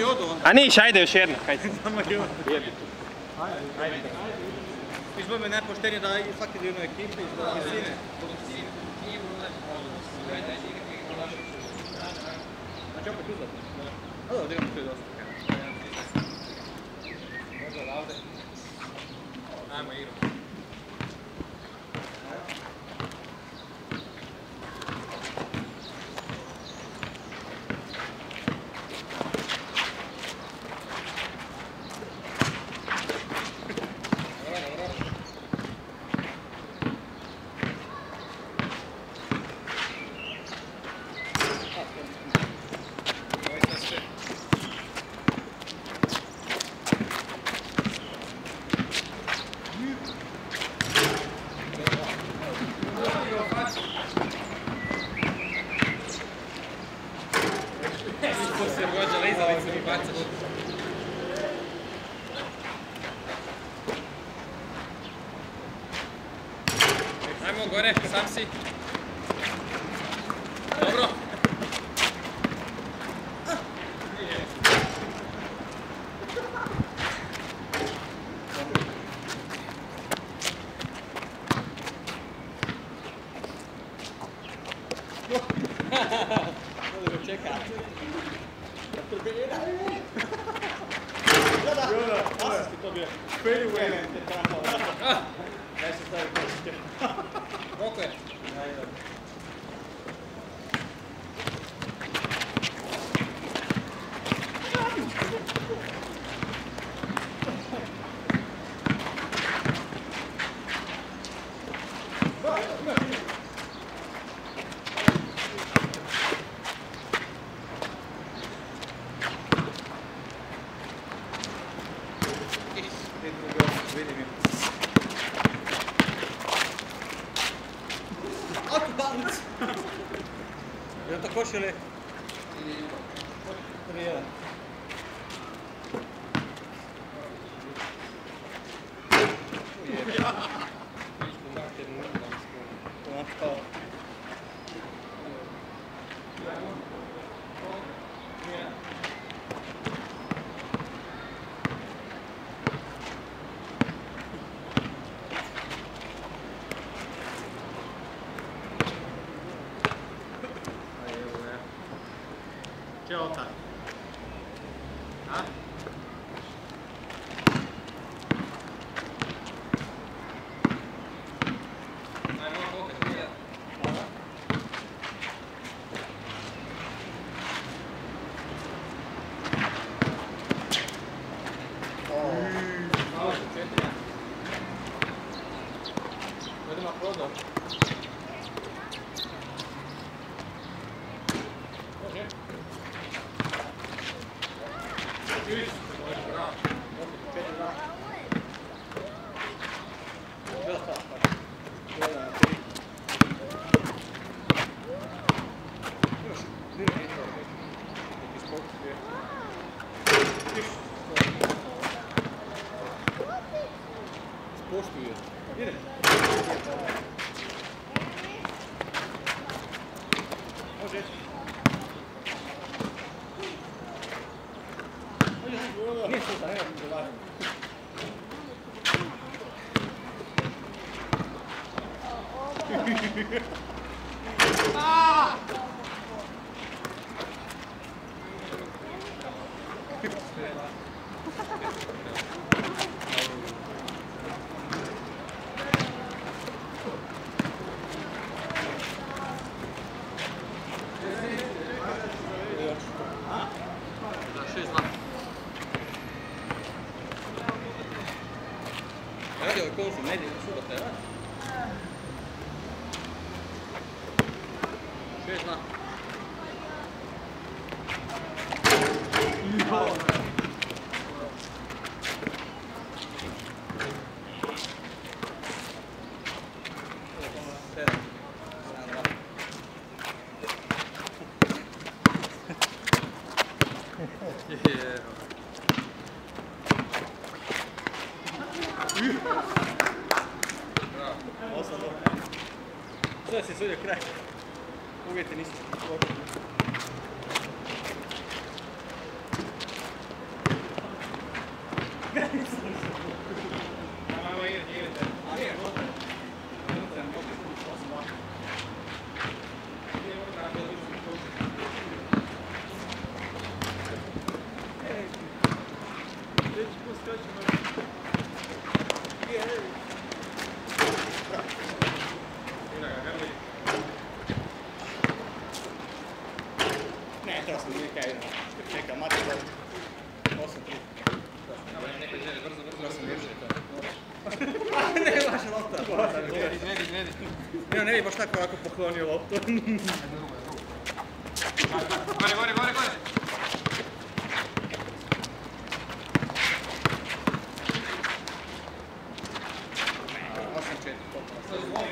odu onda. A niš, ajde još jedna. Samo jedan. Ajde. Izbog me najpoštenije da svaki dio jednoj ekipi iz visine. Znači opet uzatno. A dobro, digamo tu i dosta. Možda odavde. Ajmo igrati. Ajmo gore, sam si. Dobro. Dobro, čeka. Asist je to bio. Pretty well. Daj se stavi košike. Koliko je? Je to koš ili? Nije. Ćao tak. A? Ajmo opet nije. Malo se četiri. Idemo prodao. Može? Poštuje. Ide. Može. Nije suta, nema mi dodajem. Radi ovaj kosu, nedjelju, subota je radi. 6 zna. Sada se sudio kraj. Uvjeti nisu. Ne, treba sam uvijek kaj idemo. Čekaj, mati dobro. 8-3. Treba sam bježiti to. Ne, vaša lopta. Ne vidi baš tako ovako poklonio loptu. Gore! 8-4.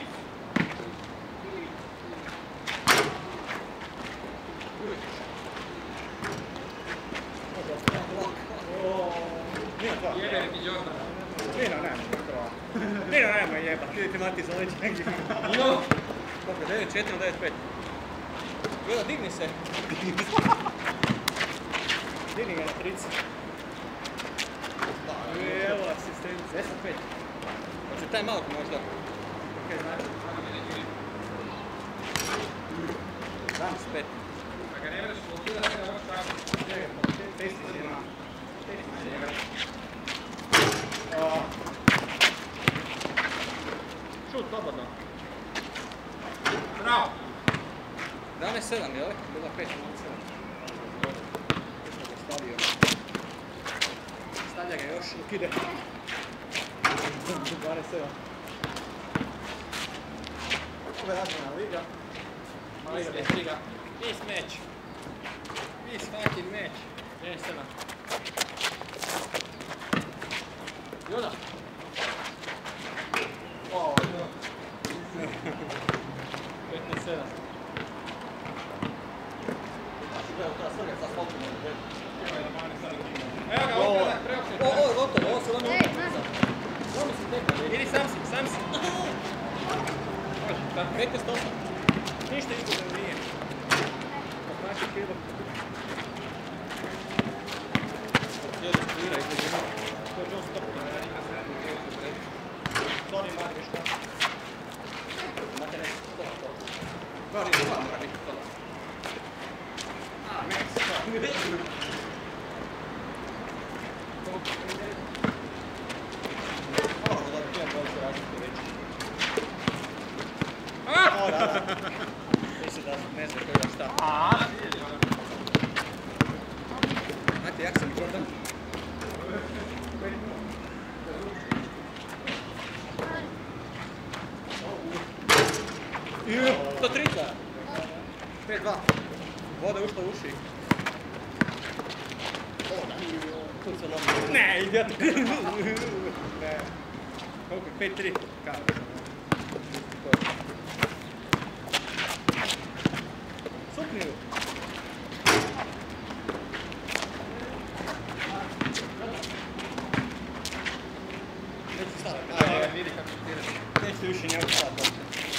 Jeberi ti Jordan. Nino, nemoj jebat, vidite Mati za leđe. Jo! Koliko, 9-4 ili 9-5? Gledaj, digni se. Digni ga na 30. Evo asistencija. 10-5. Hoće taj malo možda. Ok, znači. 17-5. A ga ne vreš ultira da ga vrš tako. Testi si ima. Šut, slobodno. Bravo! 11-7, jel? Bila 5-7. Stavio. Stavlja ga još, ukide. 12-7. Ovo je razmjena liga. Liga bez liga. This match. This fucking match. 11-7. Joda! Wow, 15-7. Evo ga, ovo je preokret. Ovo je gotovo, ovo se lomi utakmica. Lomi se tekla. Idi sam si. 15-8. Ništa izgledno nije. Pa naši kilo. Jeli stvira izgledno. To je John Stockton. Toni Mati šta? Mate nešto Stockton. Gori, dva mora biti to. Meksika. Ovo da bi jedan se razlike veći. O, da. Mislim da ne znam koji da šta. Znate, jak sam Jordan? To 3. 5-2. Voda ušla u uši. Tu se lomi. Ne, idiot. Ne. Koliko? 5-3. Kako? Supni ju. Neću stavati. Vidi kako tiraš. Neću više njegu stavati.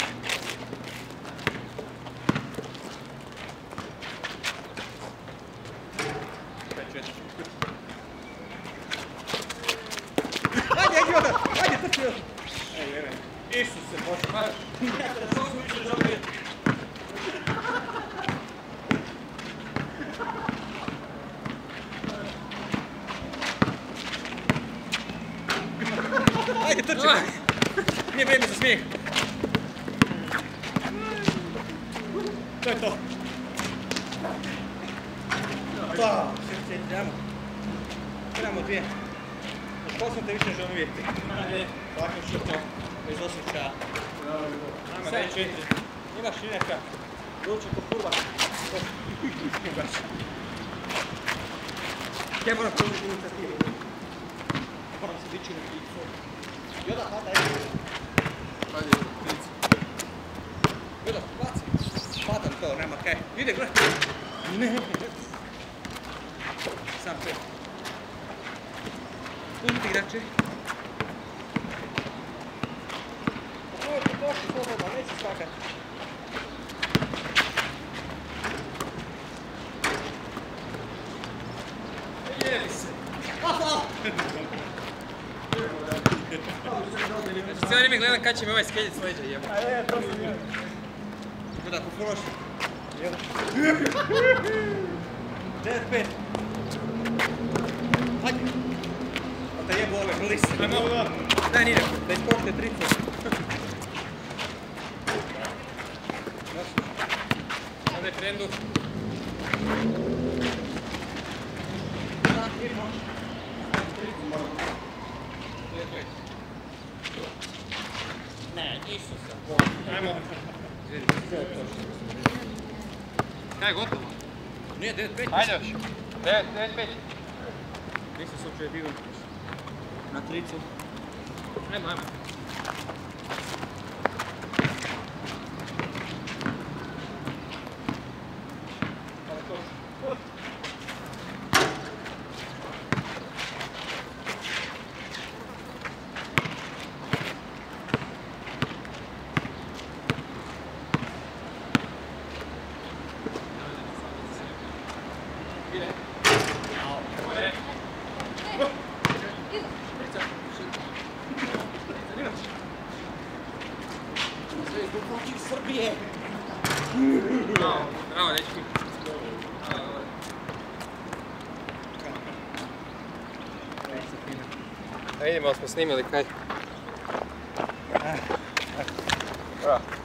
Ajde, idiota! Ajde, trči još! Ej, jebe. Isuse, Bože. Nekada što smo više dobili. Ajde, trči! Nije vrijeme za smijeh. To je to. Da, trebamo dvije. Poslom te više ne želim vidjeti. Ovako šutno, bez osjećaja. 7-4. Imaš i neka. Doće ko kurva. Ja moram preuzeti inicijativu. Moram se dići na picu. Joda, hvata, Ajde, prici. Joda, baci. Hvatam to, nema kaj. Ide, gledaj. Ne. Sam 5. Uzmite igrače. Pošli slobodno, neće skakat. Jeli se. Hvala! Znači cijelo vrijeme gledam kad će mi ovaj skeljit s leđa jebati. A je, to sam je. Gledaj, po prošli. 9-5. Hajde. Pa te jebo ove glise. Ajmo. Daj Nina. Da ispošte 30. Sada je frendu. Ne, Isusa. Ajmo. Kaj je gotovo? Nije, 9-5. Ajde još. 9-5. Nisam se uopće digao. Na 30. Ajmo, ajmo. Srbije! Bravo, dečki. Da vidimo, smo snimili kaj. Bravo.